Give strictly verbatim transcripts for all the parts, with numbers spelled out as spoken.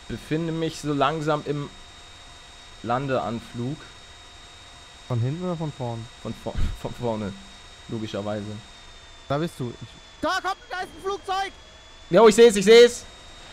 befinde mich so langsam im Landeanflug. Von hinten oder von vorn? Von, vor von vorne, logischerweise. Da bist du. Ich da kommt ein Geist, ein Flugzeug! Jo, ich seh's, ich seh's!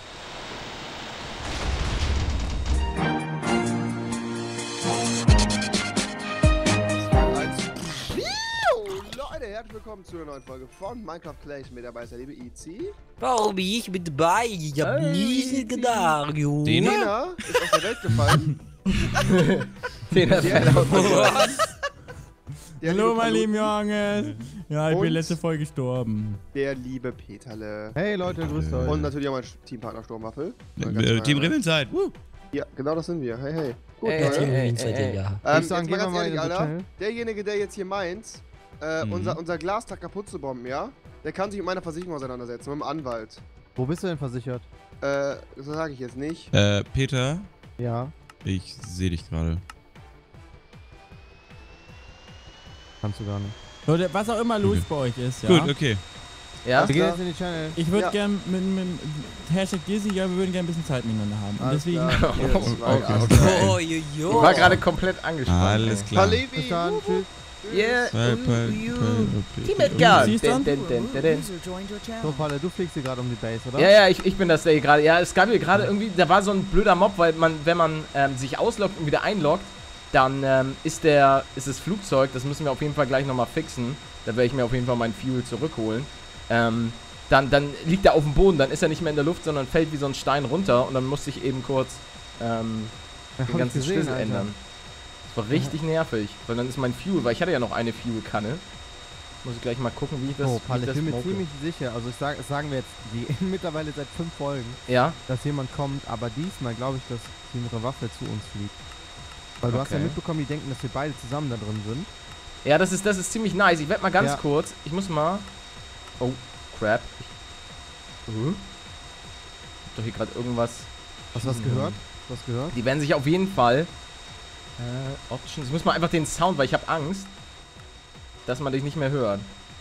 Leute, herzlich willkommen zu einer neuen Folge von Minecraft Clash. Mit dabei ist der liebe Izi. Bobby, ich bin dabei. Ich hab Hey, nie gedacht, Junge. Dena ist aus der Welt gefallen. Den Der- fällt aus. Der Hallo, liebe mein Palu- lieben Jungs. Ja, ich Und- bin letzte Folge gestorben. Der liebe Peterle. Hey Leute, grüßt euch. Und natürlich auch mein Teampartner Sturmwaffel. Äh, Team Rebelzeit. Ja, genau das sind wir. Hey, hey. Gut, Ey, Leute. ey, ey, ey, Seid ey. ihr ja. Ähm, Ich sag, jetzt gehen mal wir ganz mal ehrlich, in den Alter. Channel. Derjenige, der jetzt hier meint, äh, Mhm. unser, unser Glastag kaputt zu bomben, ja? Der kann sich mit meiner Versicherung auseinandersetzen, mit dem Anwalt. Wo bist du denn versichert? Äh, das sage ich jetzt nicht. Äh, Peter, Ja, ich sehe dich gerade. kannst du gar nicht. Leute, was auch immer los Okay. bei euch ist, ja. Gut, okay. Ja? Wir gehen jetzt in die Channel. Ich würde Ja. gern mit, mit Hashtag Dizzy, ja, wir würden gerne ein bisschen Zeit miteinander haben. Und Alles deswegen. klar. Hier, Okay, zwei, okay, alles okay. klar. Oh, jo, jo. Ich war gerade komplett angespannt. Alles ey. klar. Halevi. Bis dann, tschüss. Yeah, Zwei, uh, zwei, you. zwei, Team okay. Edgar. siehst du? Den, den, den, den, den. So, Palle, du fliegst hier gerade um die Base, oder? Ja, ja, ich, ich bin das, der hier gerade. Ja, es gab hier gerade irgendwie, da war so ein blöder Mob, weil man, wenn man ähm, sich ausloggt und wieder einloggt, dann ähm, ist der, ist das Flugzeug, das müssen wir auf jeden Fall gleich nochmal fixen. Da werde ich mir auf jeden Fall mein Fuel zurückholen. Ähm, dann, dann liegt er auf dem Boden, dann ist er nicht mehr in der Luft, sondern fällt wie so ein Stein runter und dann musste ich eben kurz ähm, Ja, den hab ich ganzen gesehen, Schlüssel Alter. ändern. Das war richtig nervig, weil dann ist mein Fuel, weil ich hatte ja noch eine Fuel-Kanne. Muss ich gleich mal gucken, wie ich das, Oh, wie Palle, ich ich das bin mir smoke. ziemlich sicher. Also ich sag, das sagen wir jetzt die mittlerweile seit fünf Folgen, Ja? dass jemand kommt, aber diesmal glaube ich, dass Team Waffe zu uns fliegt. Weil du hast ja Okay. mitbekommen, die denken, dass wir beide zusammen da drin sind. Ja, das ist, das ist ziemlich nice. Ich werde mal ganz Ja. kurz, ich muss mal... Oh, crap. Ich, uh. Hab doch hier gerade irgendwas... Hast du was gehört? Was gehört? Die werden sich auf jeden Fall... Äh, Options... Ich muss mal einfach den Sound, weil ich habe Angst, dass man dich nicht mehr hört.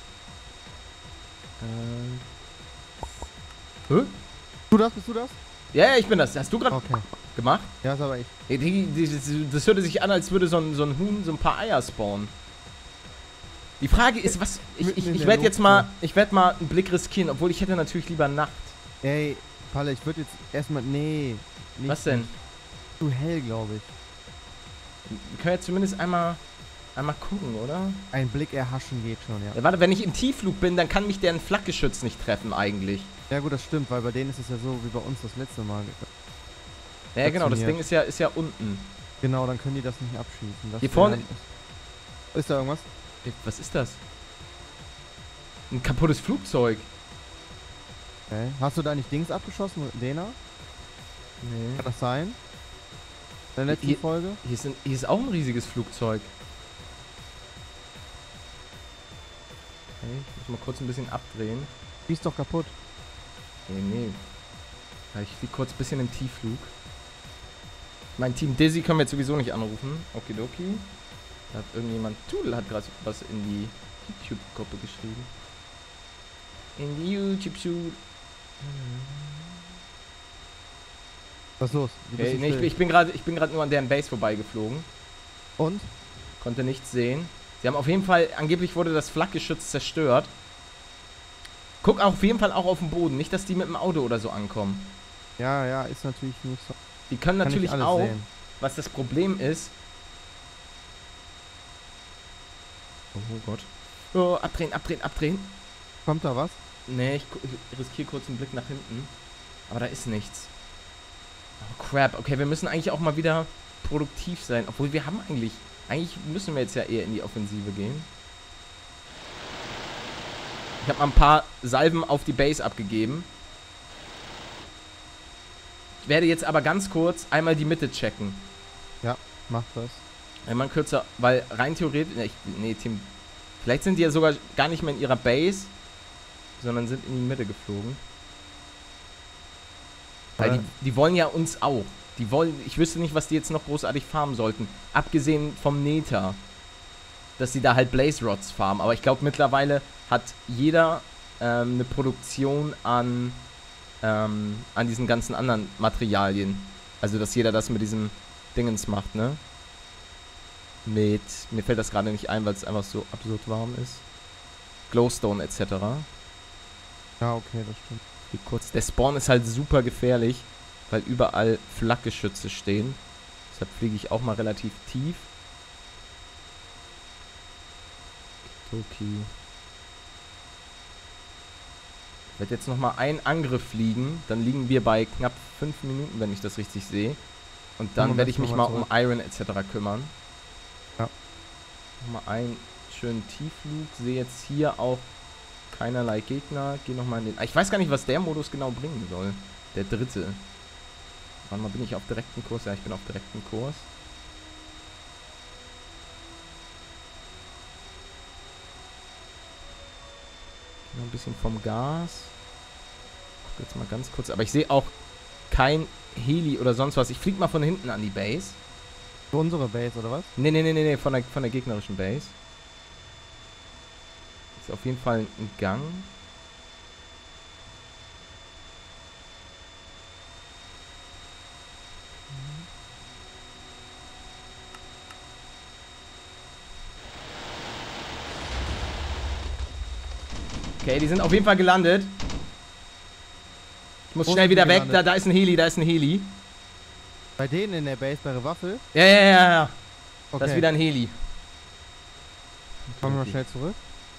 Äh... Hä? Du das? Bist du das? Ja, ja, ich bin das. Hast du gerade Okay. gemacht? Ja, ist aber ich. Die, die, die, das hörte sich an, als würde so ein, so ein Huhn so ein paar Eier spawnen. Die Frage ist, was... Ich, Mitten ich, in ich der werde jetzt Luft, mal... ja. Ich werde mal einen Blick riskieren, obwohl ich hätte natürlich lieber Nacht. Ey, Palle, ich würde jetzt erstmal. Nee. Nicht Was denn? Zu hell, glaube ich. Wir können ja zumindest einmal, einmal gucken, oder? Ein Blick erhaschen geht schon, ja. Ja, warte, wenn ich im Tiefflug bin, dann kann mich deren Flakgeschütz nicht treffen eigentlich. Ja gut, das stimmt, weil bei denen ist es ja so wie bei uns das letzte Mal. Ja, genau, das Funktioniert. Ding ist ja, ist ja unten. Genau, dann können die das nicht abschießen. Das Hier wär- vorne- Ist da irgendwas? Ey, was ist das? Ein kaputtes Flugzeug. Okay. Hast du da nicht Dings abgeschossen, Dena? Nee. Kann das sein? In der letzten Hier- Folge? Hier ist, ein, hier ist auch ein riesiges Flugzeug. Okay, ich muss mal kurz ein bisschen abdrehen. Die ist doch kaputt. Nee, nee. Ja, ich fliege kurz ein bisschen im Tiefflug. Mein Team Dizzy können wir jetzt sowieso nicht anrufen. Okidoki. Da hat irgendjemand... Tudel hat gerade was in die YouTube-Gruppe geschrieben. In die YouTube-Schule. Was ist los? Die Okay, bist nee, ich, still. ich bin gerade ich bin gerade nur an deren Base vorbeigeflogen. Und? Konnte nichts sehen. Sie haben auf jeden Fall... Angeblich wurde das Flakgeschütz zerstört. Guck auf jeden Fall auch auf den Boden. Nicht, dass die mit dem Auto oder so ankommen. Ja, ja, ist natürlich nicht so. Die können Kann natürlich ich alles auch... sehen. Was das Problem ist... Oh Gott. Oh, abdrehen, abdrehen, abdrehen. Kommt da was? Nee, ich, gu- ich riskiere kurz einen Blick nach hinten. Aber da ist nichts. Oh, crap. Okay, wir müssen eigentlich auch mal wieder produktiv sein. Obwohl wir haben eigentlich... Eigentlich müssen wir jetzt ja eher in die Offensive gehen. Ich habe mal ein paar Salven auf die Base abgegeben. Ich werde jetzt aber ganz kurz einmal die Mitte checken. Mach das. Einmal kürzer, weil rein theoretisch... Ne, ich, nee, Team... Vielleicht sind die ja sogar gar nicht mehr in ihrer Base, sondern sind in die Mitte geflogen. Weil Äh. die, die wollen ja uns auch. Die wollen... Ich wüsste nicht, was die jetzt noch großartig farmen sollten. Abgesehen vom Nether. Dass sie da halt Blaze Rods farmen. Aber ich glaube, mittlerweile hat jeder ähm, eine Produktion an ähm, an diesen ganzen anderen Materialien. Also, dass jeder das mit diesem Dingens macht, ne? Mit, mir fällt das gerade nicht ein, weil es einfach so absurd warm ist. Glowstone et cetera. Ja, okay, das stimmt. Wie kurz. Der Spawn ist halt super gefährlich, weil überall Flakgeschütze stehen. Deshalb fliege ich auch mal relativ tief. Okay. Ich werde jetzt nochmal einen Angriff fliegen. Dann liegen wir bei knapp fünf Minuten, wenn ich das richtig sehe. Und dann werde ich mich mal um Iron et cetera kümmern. Ja. Nochmal einen schönen Tiefflug. Sehe jetzt hier auch keinerlei Gegner. Gehe nochmal in den... Ich weiß gar nicht, was der Modus genau bringen soll. Der dritte. Warte mal, bin ich auf direkten Kurs? Ja, ich bin auf direkten Kurs. Noch ein bisschen vom Gas. Guck jetzt mal ganz kurz. Aber ich sehe auch kein Heli oder sonst was. Ich fliege mal von hinten an die Base. Für unsere Base, oder was? Nee, nee, nee, nee, nee, von der, von der gegnerischen Base. Ist auf jeden Fall ein Gang. Okay, die sind auf jeden Fall gelandet. Ich muss Wo schnell sind wieder die weg. gelandet? Da, da ist ein Heli, da ist ein Heli. Bei denen in der Base bei der Waffel? Ja, ja, ja, ja. Okay. Das ist wieder ein Heli. Kommen wir mal schnell zurück.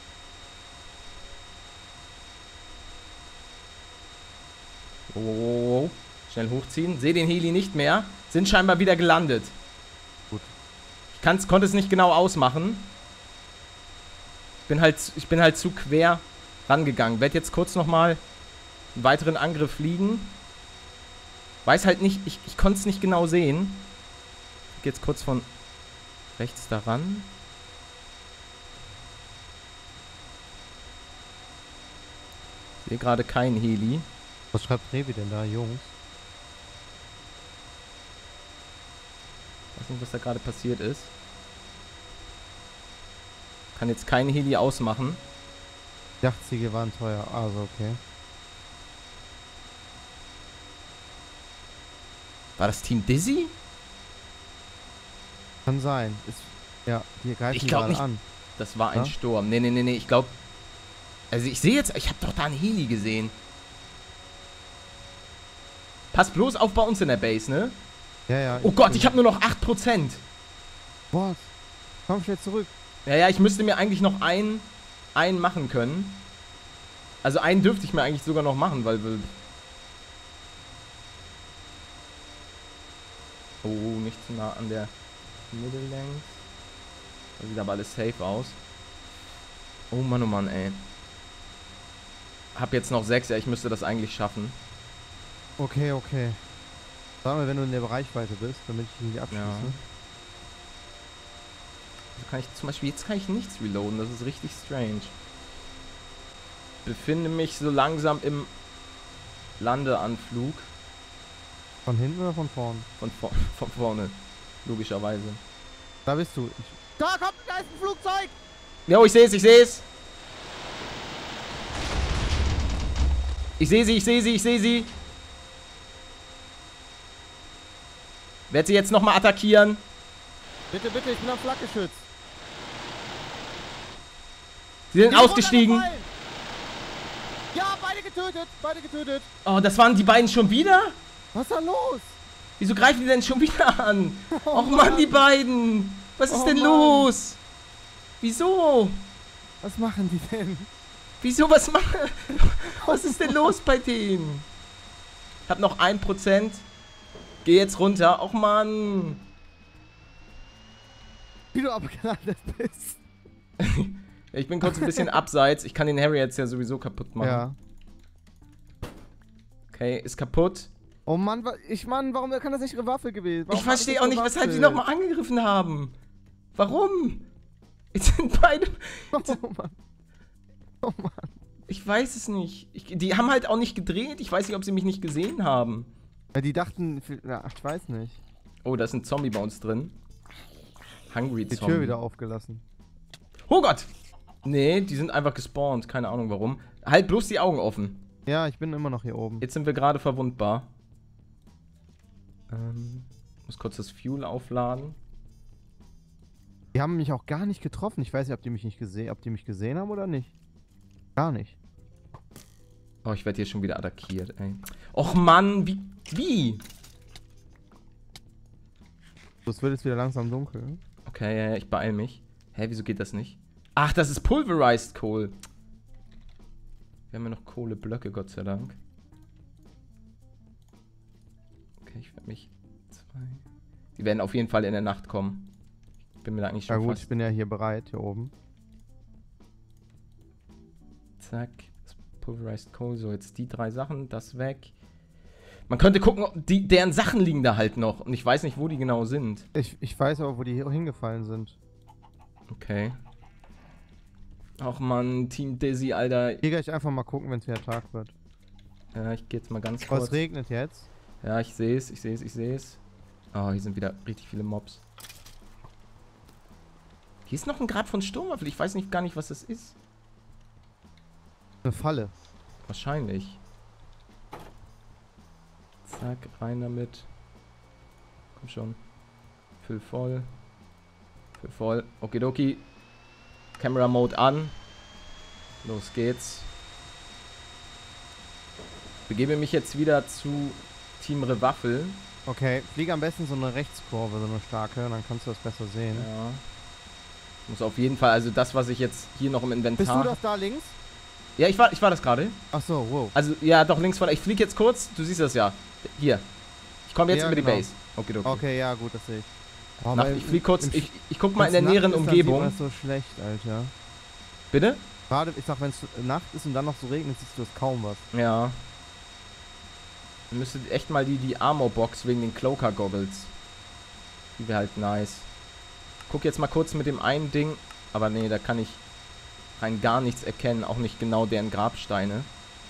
Oh, oh, oh. Schnell hochziehen. Sehe den Heli nicht mehr. Sind scheinbar wieder gelandet. Gut. Ich kann's, konnte es nicht genau ausmachen. Bin halt, ich bin halt zu quer rangegangen. Werd jetzt kurz nochmal einen weiteren Angriff fliegen. Weiß halt nicht, ich, ich konnte es nicht genau sehen. Ich gehe jetzt kurz von rechts daran. Sehe gerade keinen Heli. Was schreibt Revi denn da, Jungs? Ich weiß nicht, was da gerade passiert ist. Kann jetzt keinen Heli ausmachen. Dachziege waren teuer. Also, okay. War das Team Dizzy? Kann sein. Ist, ja, die greifen Ich die glaub gerade nicht. an. Das war ein Ja? Sturm. Nee, nee, nee, nee. Ich glaube... Also ich sehe jetzt... Ich habe doch da einen Heli gesehen. Pass bloß auf bei uns in der Base, ne? Ja, ja. Oh Gott, ich habe nur noch acht Prozent. Was? Komm schnell zurück. Ja, ja, ich müsste mir eigentlich noch einen, einen machen können. Also einen dürfte ich mir eigentlich sogar noch machen, weil wir... Oh, nicht zu nah an der Middle-Length. Das sieht aber alles safe aus. Oh Mann, oh Mann, ey. Hab jetzt noch sechs, ja, ich müsste das eigentlich schaffen. Okay, okay. Sag mal, wenn du in der Reichweite bist, damit ich ihn nicht abschieße. Ja. Also kann ich zum Beispiel, jetzt kann ich nichts reloaden, das ist richtig strange. Befinde mich so langsam im Landeanflug. Von hinten oder von vorn? Von, vor von vorne, logischerweise. Da bist du. Ich da kommt ein Geistenflugzeug! Jo, ich sehe es, ich sehe es. Ich sehe sie, ich sehe sie, ich sehe sie. Werd sie jetzt nochmal attackieren. Bitte, bitte, ich bin am Flakgeschütz. Sie sind ausgestiegen. Ja, beide getötet, beide getötet. Oh, das waren die beiden schon wieder? Was ist da los? Wieso greifen die denn schon wieder an? Oh, Och Mann, die beiden. Was ist Oh, denn Mann. los? Wieso? Was machen die denn? Wieso, was machen? Was ist denn los bei denen? Ich hab noch ein Prozent. Geh jetzt runter. Och Mann. Wie du abgelandet bist. Ja, ich bin kurz ein bisschen abseits. Ich kann den Harry jetzt ja sowieso kaputt machen. Ja. Okay, ist kaputt. Oh Mann, wa- ich Mann, warum kann das nicht ihre Waffe gewesen? Warum Ich verstehe auch nicht, weshalb die nochmal angegriffen haben. Warum? Jetzt sind beide... Oh Mann. Oh Mann. Ich weiß es nicht. Ich, die haben halt auch nicht gedreht. Ich weiß nicht, ob sie mich nicht gesehen haben. Ja, die dachten, ja, ich weiß nicht. Oh, da ist ein Zombie bei uns drin. Hungry Die Zombie. Tür wieder aufgelassen. Oh Gott! Nee, die sind einfach gespawnt. Keine Ahnung warum. Halt bloß die Augen offen. Ja, ich bin immer noch hier oben. Jetzt sind wir gerade verwundbar. Ähm, muss kurz das Fuel aufladen. Die haben mich auch gar nicht getroffen. Ich weiß nicht, ob die mich nicht gesehen, ob die mich gesehen haben oder nicht. Gar nicht. Oh, ich werde hier schon wieder attackiert, ey. Och Mann, wie? Wie? So, es wird jetzt wieder langsam dunkel. Okay, ja, ja, ich beeil mich. Hä, wieso geht das nicht? Ach, das ist Pulverized Coal. Wir haben ja noch Kohleblöcke, Gott sei Dank. Okay, ich werde mich... Zwei... Die werden auf jeden Fall in der Nacht kommen. Ich bin mir da eigentlich schon Ja gut, fast... ich bin ja hier bereit, hier oben. Zack. Das Pulverized Coal. So, jetzt die drei Sachen. Das weg. Man könnte gucken, die, deren Sachen liegen da halt noch. Und ich weiß nicht, wo die genau sind. Ich, ich weiß aber, wo die hier hingefallen sind. Okay. Ach man, Team Dizzy, Alter. Hier gleich einfach mal gucken, wenn es wieder Tag wird. Ja, ich gehe jetzt mal ganz Oh, kurz. es regnet jetzt. Ja, ich sehe es, ich sehe es, ich sehe es. Oh, hier sind wieder richtig viele Mobs. Hier ist noch ein Grab von Sturmwaffel. Ich weiß nicht gar nicht, was das ist. Eine Falle. Wahrscheinlich. Zack, rein damit. Komm schon. Füll voll. Füll voll. Okidoki. Camera Mode an. Los geht's. Begebe mich jetzt wieder zu Team Rewaffel. Okay, fliege am besten so eine Rechtskurve, so eine starke, dann kannst du das besser sehen. Ja. Muss auf jeden Fall, also das, was ich jetzt hier noch im Inventar... Bist du das da links? Ja, ich war, ich war das gerade. Ach so, wow. Also, ja, doch, links von... Ich fliege jetzt kurz, du siehst das ja. Hier. Ich komme jetzt Ja, über genau. die Base. Okay, okay. Okay, ja, gut, das sehe ich. Oh, Nacht, weil ich fliege kurz, im- ich, ich guck mal in wenn's der näheren Nacht ist, Umgebung. Dann sieht man das so schlecht, Alter. Bitte? Gerade, ich sag, wenn es Nacht ist und dann noch so regnet, siehst du das kaum was. Ja. Ihr müsstet echt mal die, die Armor-Box wegen den Cloaker-Goggles. Die wäre halt nice. Guck jetzt mal kurz mit dem einen Ding. Aber nee, da kann ich rein gar nichts erkennen. Auch nicht genau deren Grabsteine.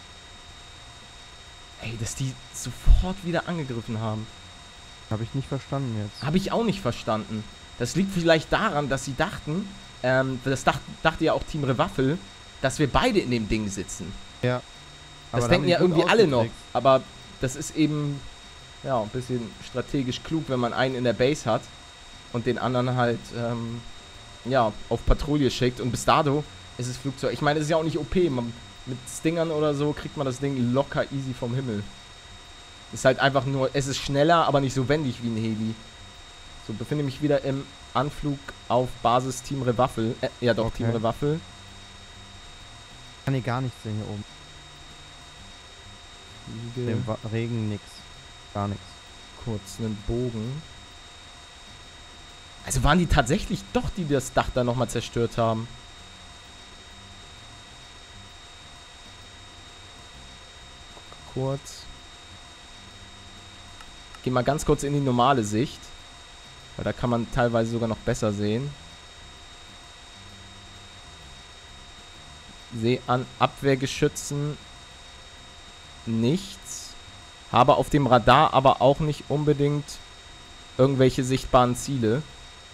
Ey, dass die sofort wieder angegriffen haben. Habe ich nicht verstanden jetzt. Habe ich auch nicht verstanden. Das liegt vielleicht daran, dass sie dachten, ähm, das dacht, dachte ja auch Team Rewaffel, dass wir beide in dem Ding sitzen. Ja. Das Aber denken da ja haben die gut irgendwie alle noch. ausgetrickst. Aber das ist eben, ja, ein bisschen strategisch klug, wenn man einen in der Base hat und den anderen halt, ähm, ja, auf Patrouille schickt. Und bis dato ist es Flugzeug. Ich meine, es ist ja auch nicht O P. Man, mit Stingern oder so kriegt man das Ding locker easy vom Himmel. Ist halt einfach nur, es ist schneller, aber nicht so wendig wie ein Heli. So, befinde mich wieder im Anflug auf Basis Team Rewaffel. Äh, ja doch, Okay. Team Rewaffel. Ich kann hier gar nichts sehen hier oben. Fliege Dem Wa- Regen nix. Gar nichts. kurz einen Bogen. Also waren die tatsächlich doch, die das Dach da nochmal zerstört haben. Kurz. Geh mal ganz kurz in die normale Sicht. Weil da kann man teilweise sogar noch besser sehen. Sehe an Abwehrgeschützen nichts. Habe auf dem Radar aber auch nicht unbedingt irgendwelche sichtbaren Ziele.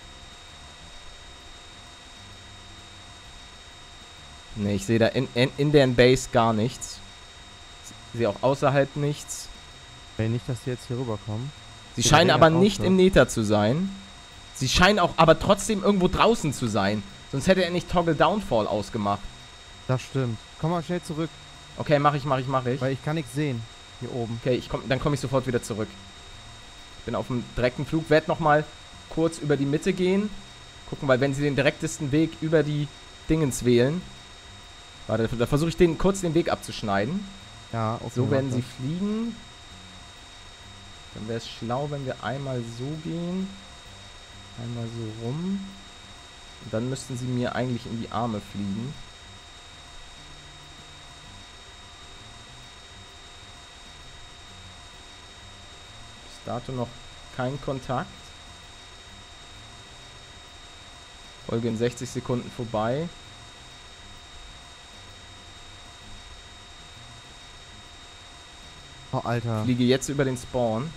Ne, ich sehe da in, in, in deren Base gar nichts. Ich sehe auch außerhalb nichts. Ey, nicht, dass die jetzt hier rüberkommen. Sie Die scheinen Regen aber hat auch nicht so. im Nether zu sein. Sie scheinen auch aber trotzdem irgendwo draußen zu sein. Sonst hätte er nicht Toggle Downfall ausgemacht. Das stimmt. Komm mal schnell zurück, Okay, mach ich, mach ich, mach ich. weil ich kann nichts sehen. Hier oben. Okay, ich komm, dann komme ich sofort wieder zurück. Bin auf dem direkten Flug. Werd nochmal kurz über die Mitte gehen. Gucken, weil wenn sie den direktesten Weg über die Dingens wählen. Warte, da versuche ich den kurz den Weg abzuschneiden. Ja, okay. So werden sie warte. fliegen. Dann wäre es schlau, wenn wir einmal so gehen. Einmal so rum. Und dann müssten sie mir eigentlich in die Arme fliegen. Bis dato noch kein Kontakt. Folge in sechzig Sekunden vorbei. Oh, Alter. Fliege jetzt über den Spawn.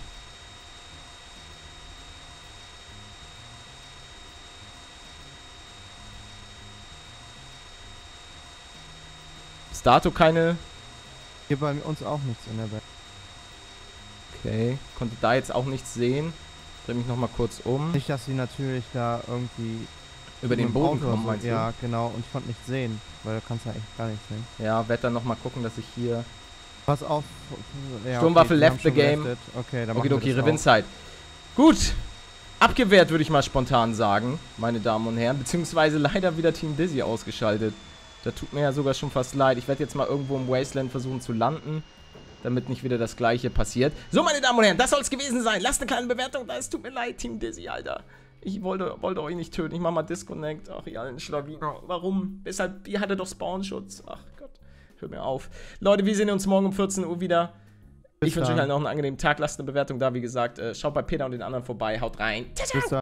Bis dato keine Hier bei uns auch nichts in der Welt. Okay, konnte da jetzt auch nichts sehen. Dreh mich nochmal kurz um. Nicht, dass sie natürlich da irgendwie Über den mit dem Boden Auto oder kommen, so- meinst du? Ja, genau. Und ich konnte nichts sehen, weil du kannst ja echt gar nichts sehen. Ja, werd dann nochmal gucken, dass ich hier... Pass auf. Ja, Sturmwaffe die left haben the schon game. leftet. Okay, dann Okay, machen okay, wir das auch. Revinzeit. Gut. Abgewehrt, würde ich mal spontan sagen, meine Damen und Herren. Beziehungsweise leider wieder Team Dizzy ausgeschaltet. Da tut mir ja sogar schon fast leid. Ich werde jetzt mal irgendwo im Wasteland versuchen zu landen, damit nicht wieder das Gleiche passiert. So, meine Damen und Herren, das soll es gewesen sein. Lasst eine kleine Bewertung da. Es tut mir leid, Team Dizzy, Alter. Ich wollte, wollte euch nicht töten. Ich mach mal Disconnect. Ach, ihr alten Schlawiner. Warum? Weshalb? Ihr hattet doch Spawnschutz. Ach Gott. Hör mir auf. Leute, wir sehen uns morgen um vierzehn Uhr wieder. Bis Ich wünsche euch dann. halt noch einen angenehmen Tag. Lasst eine Bewertung da, wie gesagt. Äh, schaut bei Peter und den anderen vorbei. Haut rein. Ciao, ciao. Bis dann.